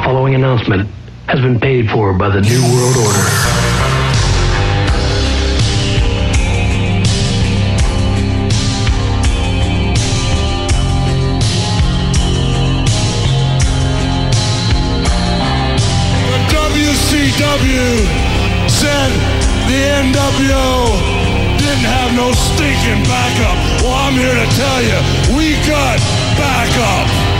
following announcement has been paid for by the New World Order. WCW said the NWO didn't have no stinking backup. Well, I'm here to tell you, we got backup.